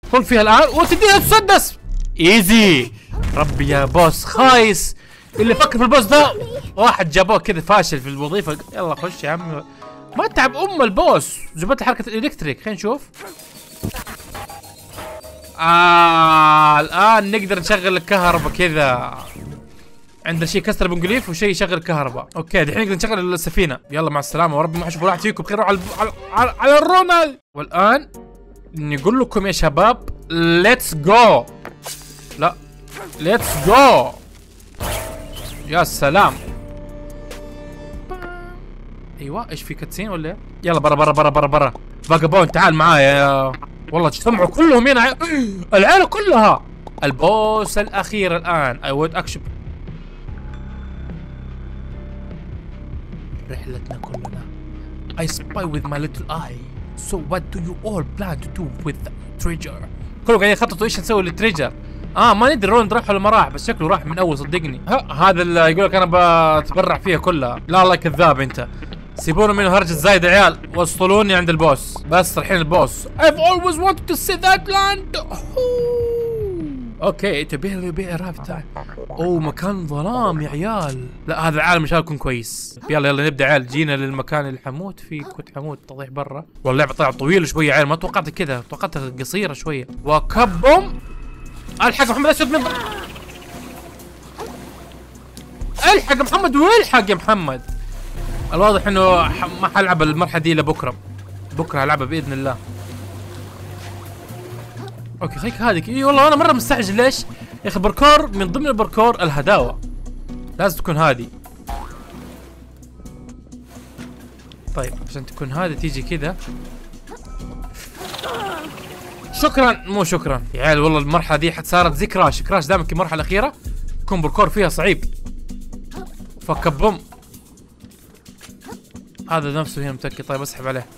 كل فيها الان وتديها تسدس. ايزي. ربي يا بوس خايس. اللي فكر في البوس ده واحد جابوه كذا فاشل في الوظيفه. يلا خش يا عم. ما تعب البوس. جبت حركه الالكتريك. خلينا نشوف. الان نقدر نشغل الكهرباء كذا. عندنا شيء كسر بنقليف وشيء يشغل الكهرباء. اوكي دحين نقدر نشغل السفينه. يلا مع السلامه وربي ما اشوف واحد فيكم بخير. على الرونال. والان نقول لكم يا شباب ليتس جو. لا ليتس جو. يا سلام. ايوه ايش في كاتسين ولا ايه؟ يلا برا برا برا برا برا. فاجابون تعال معايا. والله اجتمعوا كلهم هنا. العيله كلها. البوس الاخير الان. I would actually. رحلتنا كلنا. I spy with my little eye. So what do you all plan to do with the treasure? كلهم قاعدين يخططوا ايش نسوي للتريجر. ما ندري رون راح ولا ما راح بس شكله راح من اول صدقني. هذا اللي يقول لك انا بتبرع فيها كلها. لا الله كذاب انت. سيبونا من هرجة زايد يا عيال. وصلوني عند البوس. بس الحين البوس. I've always wanted to see that land. اوكي تبيع رافع. اوه مكان ظلام يا عيال. لا هذا العالم ان شاء الله يكون كويس. يلا نبدا عيال. جينا للمكان اللي حموت فيه. كنت حموت تضيع برا. والله اللعبه طلعت طويله شويه يا عيال. ما توقعت كذا. توقعتها قصيره شويه. وكبهم. الحق محمد اسود من الحق محمد. والحق يا محمد. الواضح انه ما حلعب المرحله دي الا بكره هلعبها باذن الله. اوكي خليك هذيك. اي والله انا مره مستعجل. ليش يا اخي؟ الباركور من ضمن الباركور الهداوه لازم تكون هذه. طيب عشان تكون هذه تيجي كذا. شكرا مو شكرا يا عيال. والله المرحله دي صارت زي كراش دائما المرحله الاخيره يكون باركور فيها صعيب. فكبم. هذا نفسه هنا متكي. طيب اسحب عليه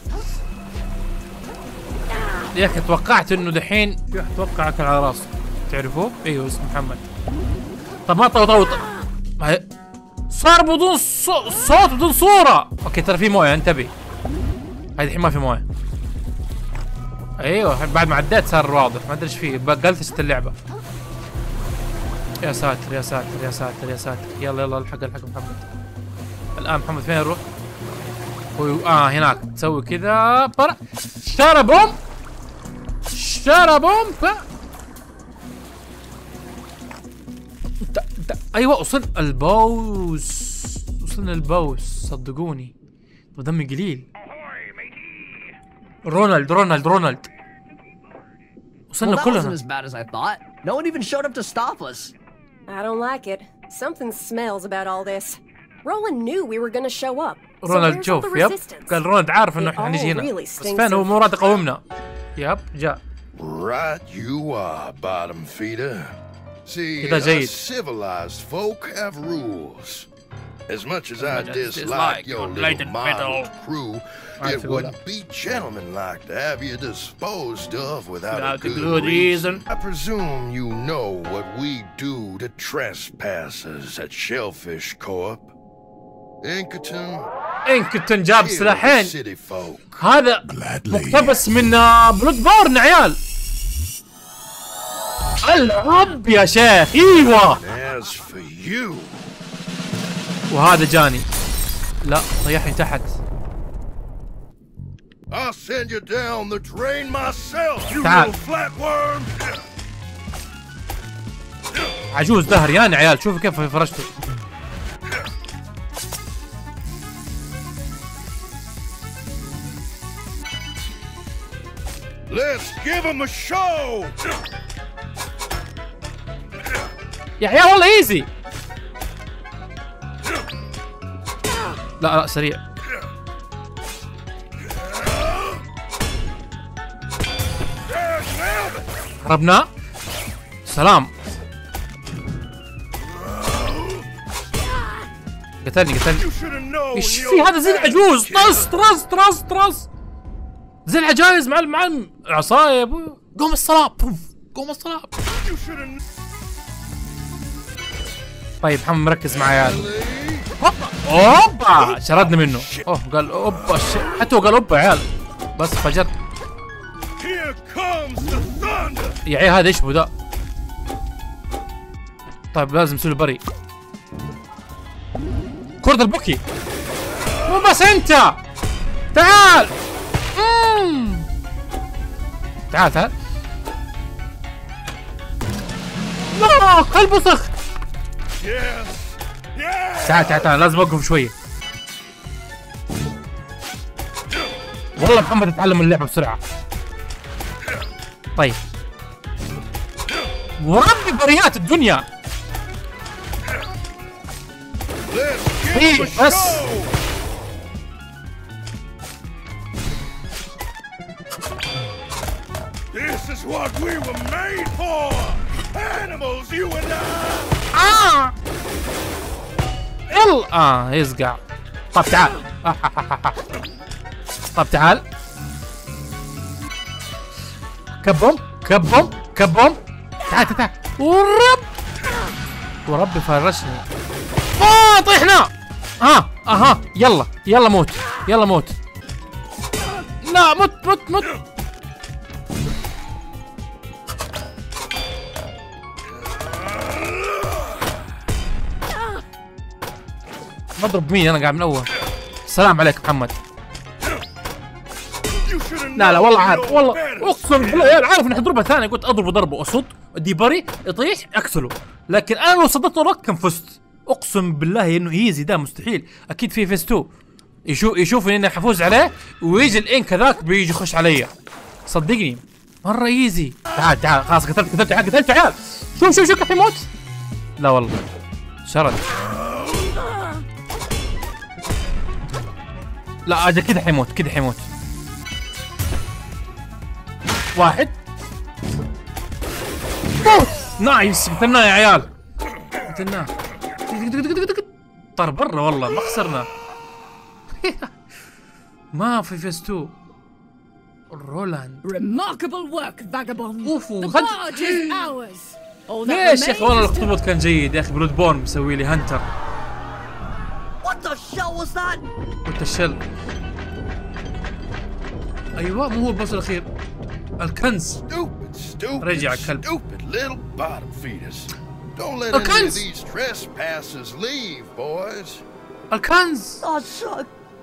يا اخي. توقعت انه دحين في واحد توقع اكل على راسه. تعرفوه؟ ايوه اسمه محمد. طب ما طوط صار بدون صوت بدون صوره. اوكي ترى في مويه انتبه. هاي الحين ما في مويه. ايوه بعد ما عديت صار واضح. ما ادري ايش فيه. قلتشت اللعبه. يا ساتر يا ساتر يا ساتر يا ساتر. يلا الحق محمد. الان محمد فين نروح؟ هناك تسوي كذا. اشترى بوم. ايوه وصلنا البوس صدقوني. ودمي قليل. رونالد وصلنا كلنا. No one even showed up to stop us. I don't like it. Something smells about all this. Roland knew we were gonna show up. رونالد شوف يب. قال رونالد عارف انه احنا حنجي هنا. بس فين هو؟ مو راضي يقومنا. يب جاء. Right you are, bottom feeder. See, us civilized folk have rules. As much as I dislike your little model crew, it wouldn't be gentlemanlike to have you disposed of without a good reason. I presume you know what we do to trespassers at Shellfish Corp. إنكتون جاب سلاحين. هذا مقتبس من بلود بورن يا عيال. العب يا شيخ. ايوه. وهذا جاني. لا طيحني تحت. تعال. عجوز ده هريان يا عيال. شوفوا كيف فرشته. Let's give him a show. يا عيال والله ايزي. لا سريع. هربنا. سلام. قتلني. ايش في هذا؟ زي العجوز. طرس زي العجايز مع العصايه. قوم الصلاة. طيب محمد مركز معي يا عيال. اوبا شردنا منه. قال اوبا. حتى هو قال اوبا يا عيال. بس فجرت. يا عيال هذا ايش بو ذا؟ طيب لازم نسوي له بري. كرة البوكي مو بس انت. تعال تعال تعال. لا كلب وسخ. تعال تعال تعال لازم اوقف شوية. والله محمد اتعلم اللعبة بسرعة. طيب وربي بريات الدنيا. ايه بس This is what we were made for. Animals, you and I. يلا يزقع. طب تعال. طب تعال. كبهم كبهم كبهم. تعال تعال وربي فرشني. طيحنا. اها يلا يلا موت يلا موت. لا مت مت مت. مضرب مين انا قاعد من اول. السلام عليك محمد. لا لا والله عارف والله اقسم بالله يا عارف اني حضربها ثانيه. قلت اضربه ضربه اصد ادي بري يطيح اكسله. لكن انا لو صدقت ورك كان فزت. اقسم بالله انه ايزي ده مستحيل. اكيد في فيس 2 يشوف اني حفوز عليه ويجي الانك ذاك بيجي يخش علي. صدقني مره ايزي. تعال تعال خلاص قتلت تعال. شوف كيف يموت. لا والله شرد. لا اجل كذا حيموت. واحد نايس. قتلناه يا عيال قتلناه. طار برا والله ما خسرنا. ما في فيس 2. رولاند. Remarkable work, vagabond. اوف The barge is ours. All that ليش يا اخي والله remains is to- الاخطبوط كان جيد يا اخي. بلود بورن مسوي لي هانتر. What the shell was that? قلت الشل. ايوه مو هو البوس الاخير. الكنز. رجع الكلب. Stupid little bottom feeders. Don't let any of these trespassers leave, boys. الكنز. Oh, son.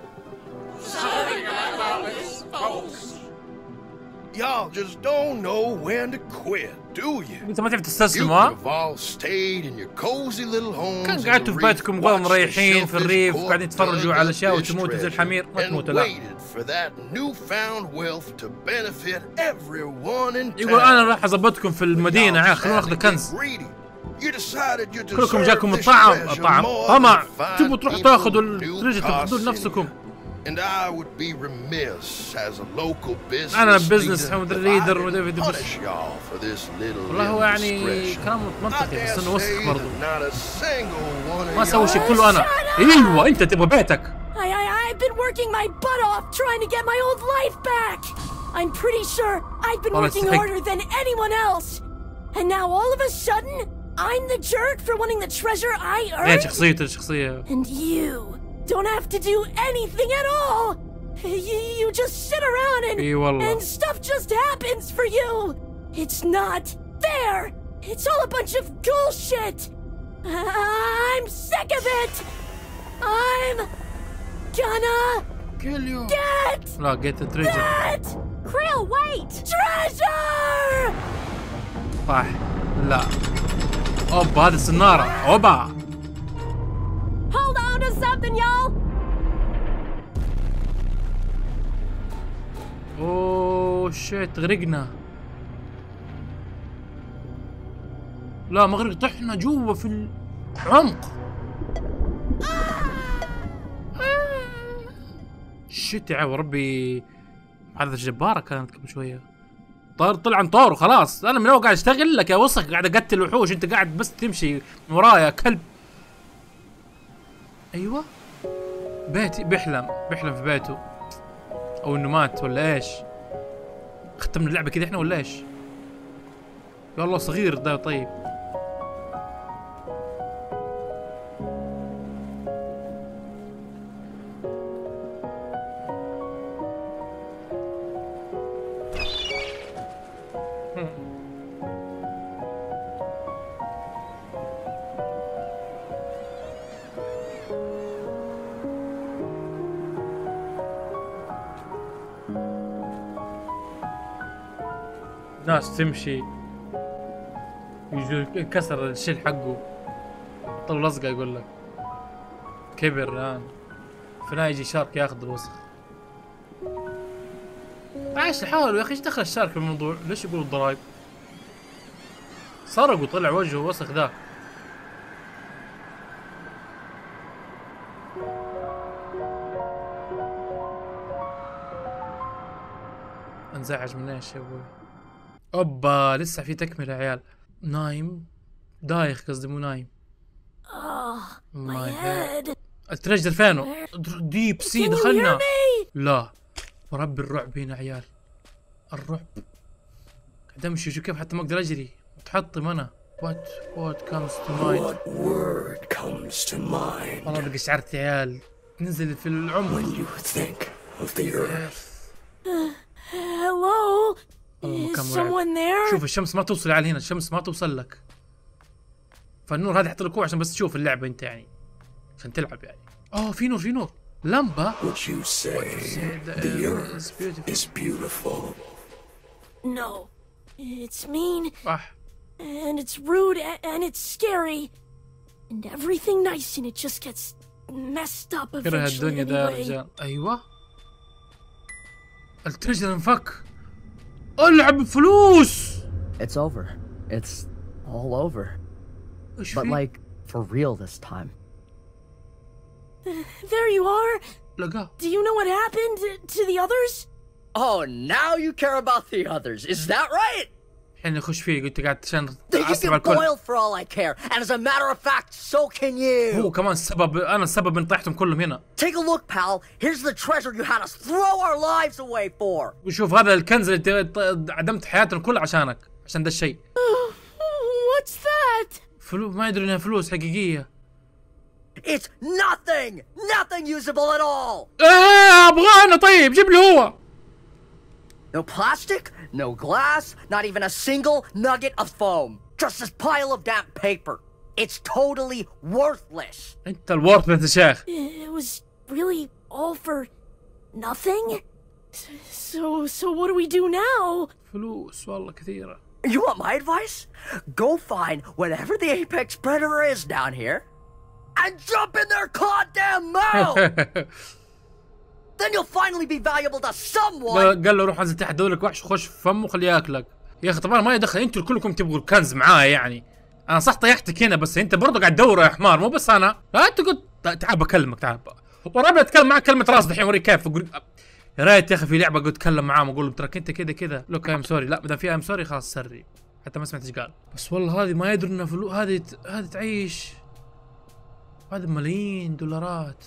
Y'all just don't know when to quit, do you? انت ما تعرف You تستسلم could ها؟ have all stayed in your cozy little homes. كان in قعدتوا the في بيتكم reef, والله watched the مريحين في shellfish الريف corp وقاعدين تتفرجوا dug على the اشياء fish وتموتوا زي treasure الحمير. ما and تموتوا لا. waited for that newfound wealth to benefit everyone in يقول انا town. راح اضبطكم في المدينه عاد خلونا ناخذ الكنز. كلكم كلكم جاكم الطعم طمع تبوا تروحوا تاخذوا التريجر تاخذوه لنفسكم. And I would be remiss as a local business أنا business leader leader if I وديفيد didn't بوش. punish y'all for this little والله هو يعني indiscretion. كلام منطقي بس انه وسخ I dare برضه. say that not a single one of ما سوي شيء y'all- كله انا. ايوه انت تبغى بيتك. I've been working my butt off trying to get my old life back. I'm pretty sure I've been Well, working it's like- harder than anyone else. And now all of a sudden, I'm the jerk for wanting the treasure I يعني earned. الشخصية. And you don't have to do anything at all. You just sit around إي والله. and stuff just happens for you. It's not fair. It's all a bunch of bullshit. I'm sick of it. I'm gonna kill you. get لا get the treasure. that. Krill, wait. Treasure. صح. لا. اوبا هذه السنارة. اوبا. Hold on to something, y'all. اوه شيت غرقنا. لا ما غرق طحنا جوا في العمق. شيت يا ربي هذا جبارة كانت قبل شوية. طلع عن طور وخلاص. انا من اول قاعد اشتغل لك يا وسخ قاعد اقتل وحوش انت قاعد بس تمشي من ورايا كلب. ايوه بيتي بيحلم في بيته او انه مات ولا ايش. ختمنا اللعبة كذا احنا ولا ايش؟ يا الله صغير ده طيب. ناس تمشي يجوا كسر الشيل حقه طلع لصقه يقول لك كبر الان فنا يجي شارك ياخذ الوسخ. عايش حاولوا يا اخي ايش دخل الشارك في الموضوع؟ ليش يقولوا الضرايب؟ سرقوا طلع وجهه وسخ ذاك. انزعج من ايش يا ابوي؟ اوبا لسه في تكمله يا عيال. نايم دايخ قصدي مو نايم. my head. التريجر فينه؟ ديب سي دخلنا. لا ورب الرعب هنا عيال. الرعب قاعد امشي شوف كيف حتى ما اقدر اجري متحطم انا. what comes to mind. What word comes to mind والله قشعرت يا عيال. نزل في العمق. when you think of the earth. Hello? Is someone there? شوف الشمس ما توصل على هنا، الشمس ما توصل لك. فالنور هذا يحط لك عشان بس تشوف اللعبة انت يعني. عشان تلعب يعني. في نور في نور. لمبة. Would you say the earth is beautiful? No. It's mean. صح. And it's rude and it's scary. And everything nice in it just gets messed up eventually. كره الدنيا ده يا رجال. ايوه. التريجر انفك. العب فلوس. It's over. It's all over. But like for real this time. There you are. لقاه. Do you know what happened to the others? Oh, now you care about the others. Is that right? الحين يخش فيه قلت قاعد عشان They can تعصب get الكل. boiled for all I care. And as a matter of fact, so can you. هو كمان السبب انا السبب ان طيحتهم كلهم هنا. Take a look, pal. Here's the treasure you had us throw our lives away for. وشوف هذا الكنز اللي عدمت حياتنا كلها عشانك عشان ده الشيء. What's that? فلوس ما يدري انها فلوس حقيقية. It's nothing usable at all. ابغانا طيب جيب لي هو. No plastic, no glass, not even a single nugget of foam. Just this pile of damp paper. It's totally worthless. انت الورثلس يا شيخ. It was really all for nothing? So what do we do now? فلوس والله كثيرة. You want my advice? Go find whatever the apex predator is down here and jump in their goddamn mouth. Then you'll finally be valuable to someone. قال له روح انزل تحت دولك وحش وخش في فمه وخليه ياكلك. يا اخي طبعا ما يدخل انتوا كلكم تبغوا الكنز معايا يعني. انا صح طيحتك هنا بس انت برضه قاعد تدور يا حمار مو بس انا. لا انت قلت تعال بكلمك تعال. ورابع اتكلم معك كلمة راس دحين اوريك كيف. اقول يا ريت يا اخي في لعبة قلت اتكلم معاهم اقول لهم تراك انت كذا كذا. لوك ايم سوري. لا ما دام في ايم سوري خلاص سري. حتى ما سمعت ايش قال. بس والله هذه ما يدري انها فلوس. هذه تعيش. هذا ملايين دولارات.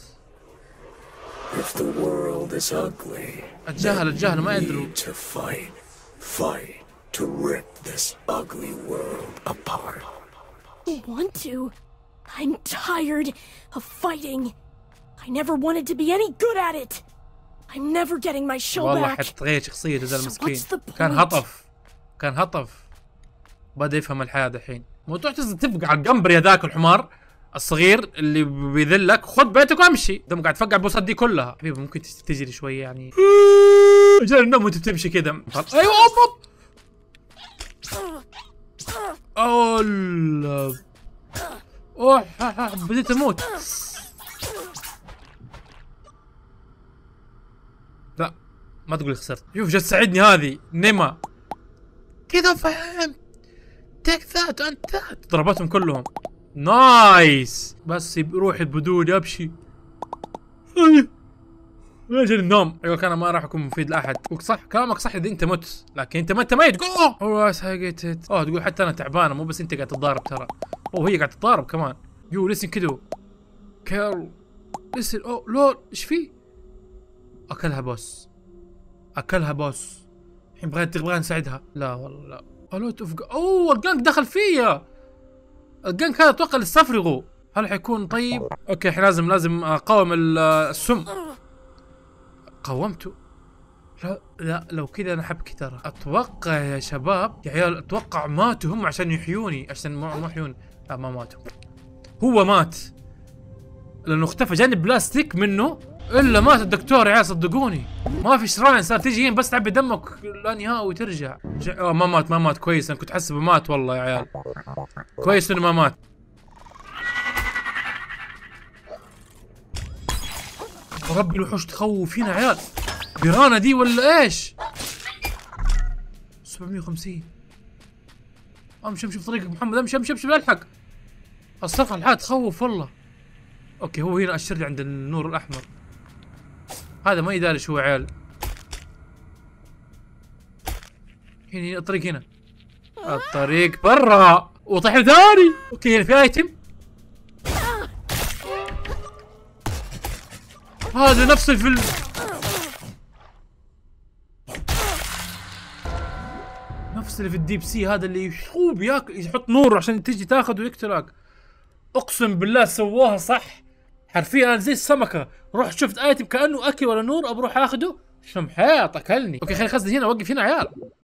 If the world is ugly, الجهل ما يدروا. to fight to rip this ugly world apart. I want to. I'm tired of fighting. I never wanted to be any good at it. I'm never getting my show والله back. حتغير شخصية ذا المسكين. what's the كان هطف. بدأ يفهم الحياة دحين. موضوع تتفق على القنبر يا ذاك الحمار الصغير اللي بيذلك. خذ بيتك وامشي. دام قاعد تفقع البوصات دي كلها. حبيبي ممكن تجري شوية يعني. اجل النوم وانت بتمشي كذا. ايوه اوب اوه بديت اموت. لا ما تقولي خسرت. شوف جت تساعدني هذه نيما كذا فهمت. تيك ذات انت ذات. ضربتهم كلهم. نايس. بس روحي بدون ابشي. اجل النوم. ايوه كان ما راح يكون مفيد لاحد. صح كلامك صح اذا انت مت لكن انت ما انت ميت. تقول حتى انا تعبانه مو بس انت قاعد تتضارب ترى. وهي قاعد تتضارب كمان. يو لسن كده كارل لسن. لول ايش في؟ اكلها بوس. الحين تبغى نساعدها. لا والله لا. الو تفق. الجانك دخل فيا. الجانك هذا اتوقع للسفرغو. هل حيكون طيب؟ اوكي الحين لازم اقاوم السم. قاومته. لا لو كذا انا حبكي ترى. اتوقع يا شباب يا عيال اتوقع ماتوا هم عشان يحيوني. عشان مو يحيوني. لا ما ماتوا. هو مات لانه اختفى. جاني بلاستيك منه الا مات الدكتور يا عيال صدقوني. ما في شراين صار تجي بس تعبي دمك لا نهائي وترجع. ما مات كويس، انا كنت حسبه مات والله يا عيال. كويس انه ما مات. ربي الوحوش تخوف فينا يا عيال. بيرانا دي ولا ايش؟ 750. امشي في طريقك محمد، امشي لا الحق. الصفحة الحاد تخوف والله. اوكي هو هنا اشر لي عند النور الاحمر. هذا ما يداري شو عيال. هنا الطريق هنا. الطريق برا وطيح ثاني. اوكي هنا في ايتم. هذا نفس الفيلم. نفس اللي في الديب سي، هذا اللي يشوب يحط نور عشان تجي تاخذ ويقتلك. اقسم بالله سووها صح حرفيا. انا زي السمكه رحت شفت ايتم كانه اكل ولا نور، بروح اخذه شم حيط اكلني. اوكي خليني اخزن هنا اوقف هنا عيال.